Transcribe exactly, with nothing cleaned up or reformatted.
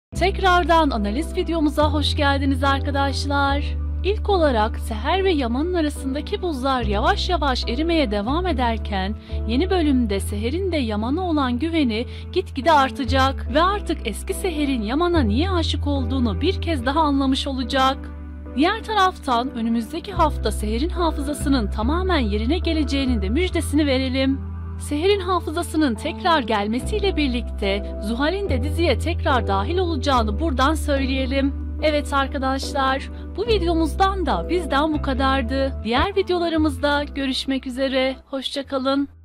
Tekrardan analiz videomuza hoş geldiniz arkadaşlar. İlk olarak Seher ve Yaman'ın arasındaki buzlar yavaş yavaş erimeye devam ederken yeni bölümde Seher'in de Yaman'a olan güveni gitgide artacak ve artık eski Seher'in Yaman'a niye aşık olduğunu bir kez daha anlamış olacak. Diğer taraftan önümüzdeki hafta Seher'in hafızasının tamamen yerine geleceğinin de müjdesini verelim. Seher'in hafızasının tekrar gelmesiyle birlikte Zuhal'in de diziye tekrar dahil olacağını buradan söyleyelim. Evet arkadaşlar, bu videomuzdan da bizden bu kadardı. Diğer videolarımızda görüşmek üzere, hoşça kalın.